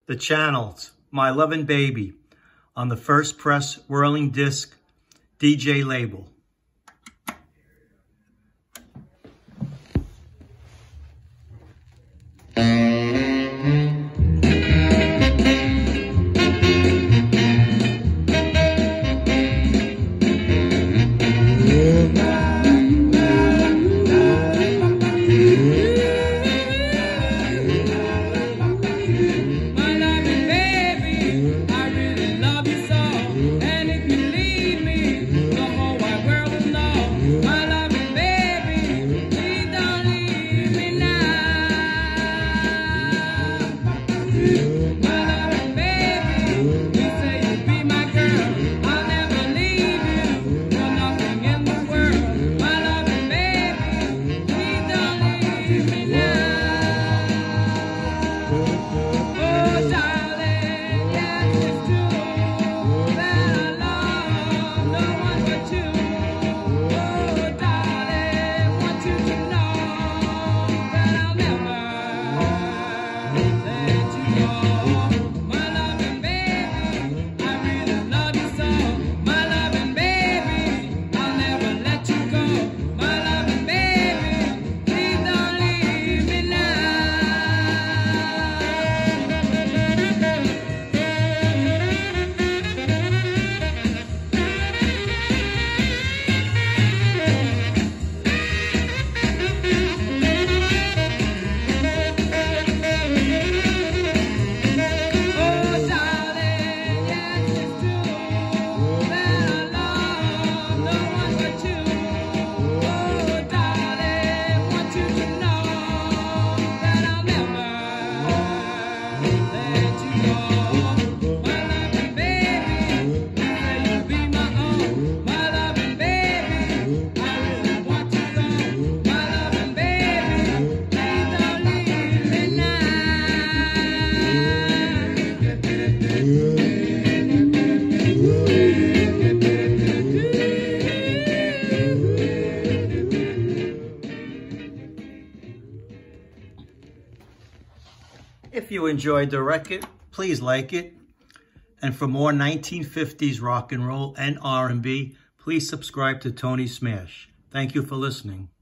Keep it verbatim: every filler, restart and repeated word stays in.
the channels, My Lovin' Baby, on the First Press Whirling Disc D J label. If you enjoyed the record, please like it. And for more nineteen fifties rock and roll and R and B, please subscribe to Tony Smash. Thank you for listening.